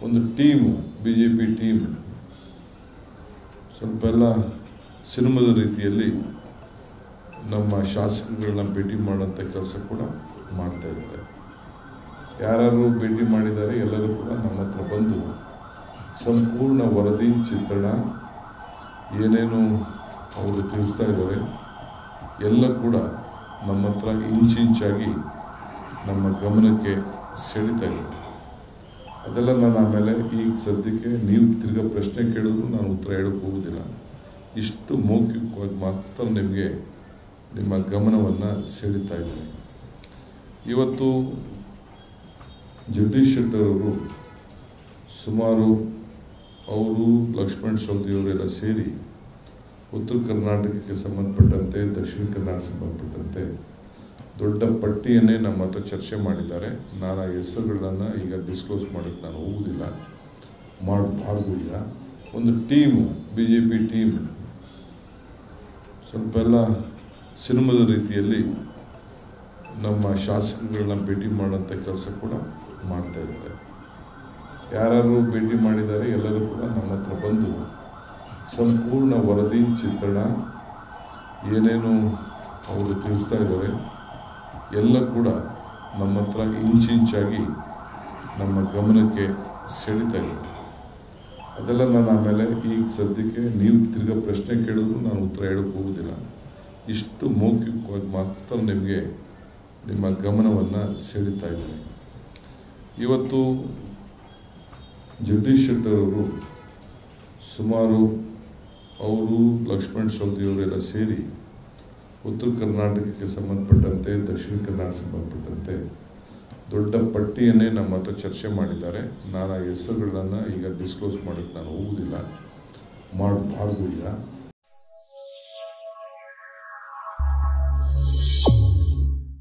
ಒಂದು team BJP team ಸ್ವಲ್ಪ ಎಲ್ಲ ಸಿನಿಮಾದ ರೀತಿಯಲ್ಲಿ ನಮ್ಮ ಶಾಸಕರುಗಳನ್ನ ಭೇಟಿ ಮಾಡೋಂಥ ಕೆಲಸ ಕೂಡ ಮಾಡ್ತಾ ಇದ್ದಾರೆ. ಯಾರು ಭೇಟಿ ಮಾಡಿದ್ದಾರೆ ಎಲ್ಲರೂ ಕೂಡ ನಮ್ಮ ಹತ್ರ ಬಂದು ಸಂಪೂರ್ಣ ವರದಿ ಚಿತ್ರಣ ಏನೇನು ಅವರು ತಿಳಿಸ್ತಾ ಇದ್ದಾರೆ ಎಲ್ಲ ಕೂಡ ನಮ್ಮ ಹತ್ರ ಇಂಚಾಗಿ ನಮ್ಮ ಗಮನಕ್ಕೆ ಸೆಳೀತಾ ಇದ್ದಾರೆ. ಅದೆಲ್ಲ ನಾನು ಆಮೇಲೆ ಈಗ ಸದ್ಯಕ್ಕೆ ನೀವು ತಿರ್ಗಾ ಪ್ರಶ್ನೆ ಕೇಳಿದ್ರು ನಾನು ಉತ್ತರ ಹೇಳೋಕ್ಕೆ ಹೋಗೋದಿಲ್ಲ. ಇಷ್ಟು ಮೌಖಿಕವಾಗಿ ಮಾತ್ರ ನಿಮಗೆ ನಿಮ್ಮ ಗಮನವನ್ನು ಸೆಳೀತಾ ಇದ್ದೀನಿ. ಇವತ್ತು ಜಗದೀಶ್ ಶೆಟ್ಟರ್ ಅವರು ಸುಮಾರು ಅವರು ಲಕ್ಷ್ಮಣ್ ಸವದಿಯವರೆಲ್ಲ ಸೇರಿ ಉತ್ತರ ಕರ್ನಾಟಕಕ್ಕೆ ಸಂಬಂಧಪಟ್ಟಂತೆ ದಕ್ಷಿಣ ಕನ್ನಡ ಸಂಬಂಧಪಟ್ಟಂತೆ ದೊಡ್ಡ ಪಟ್ಟಿಯನ್ನೇ ನಮ್ಮ ಹತ್ರ ಚರ್ಚೆ ಮಾಡಿದ್ದಾರೆ. ನಾನು ಆ ಹೆಸರುಗಳನ್ನು ಈಗ ಡಿಸ್ಕ್ಲೋಸ್ ಮಾಡೋಕ್ಕೆ ನಾನು ಹೋಗುವುದಿಲ್ಲ, ಮಾಡಬಾರ್ದು. ಈಗ ಒಂದು ಟೀಮು BJP ಟೀಮ್ ಸ್ವಲ್ಪ ಎಲ್ಲ ಸಿನಿಮಾದ ರೀತಿಯಲ್ಲಿ ನಮ್ಮ ಶಾಸಕರುಗಳನ್ನ ಭೇಟಿ ಮಾಡೋಂಥ ಕೆಲಸ ಕೂಡ ಮಾಡ್ತಾ ಇದ್ದಾರೆ. ಯಾರು ಭೇಟಿ ಮಾಡಿದ್ದಾರೆ ಎಲ್ಲರೂ ಕೂಡ ನಮ್ಮ ಹತ್ರ ಬಂದು ಸಂಪೂರ್ಣ ವರದಿ ಚಿತ್ರಣ ಏನೇನು ಅವರು ತಿಳಿಸ್ತಾ ಇದ್ದಾರೆ ಎಲ್ಲ ಕೂಡ ನಮ್ಮ ಹತ್ರ ಇಂಚಾಗಿ ನಮ್ಮ ಗಮನಕ್ಕೆ ಸೆಳೀತಾ ಇದ್ದಾರೆ. ಅದೆಲ್ಲ ನಾನು ಆಮೇಲೆ ಈಗ ಸದ್ಯಕ್ಕೆ ನೀವು ತಿರ್ಗಾ ಪ್ರಶ್ನೆ ಕೇಳಿದ್ರು ನಾನು ಉತ್ತರ ಹೇಳೋಕ್ಕೆ ಹೋಗೋದಿಲ್ಲ. ಇಷ್ಟು ಮೌಖಿಕವಾಗಿ ಮಾತ್ರ ನಿಮಗೆ ನಿಮ್ಮ ಗಮನವನ್ನು ಸೆಳೀತಾ ಇದ್ದೀನಿ. ಇವತ್ತು ಜಗದೀಶ್ ಶೆಟ್ಟರ್ ಅವರು ಸುಮಾರು ಅವರು ಲಕ್ಷ್ಮಣ್ ಸವದಿಯವರೆಲ್ಲ ಸೇರಿ ಉತ್ತರ ಕರ್ನಾಟಕಕ್ಕೆ ಸಂಬಂಧಪಟ್ಟಂತೆ ದಕ್ಷಿಣ ಕನ್ನಡ ಸಂಬಂಧಪಟ್ಟಂತೆ ದೊಡ್ಡ ಪಟ್ಟಿಯನ್ನೇ ನಮ್ಮ ಹತ್ರ ಚರ್ಚೆ ಮಾಡಿದ್ದಾರೆ. ನಾನು ಆ ಹೆಸರುಗಳನ್ನು ಈಗ ಡಿಸ್ಕ್ಲೋಸ್ ಮಾಡೋಕ್ಕೆ ನಾನು ಹೋಗುವುದಿಲ್ಲ, ಮಾಡಬಾರ್ದು. ಈಗ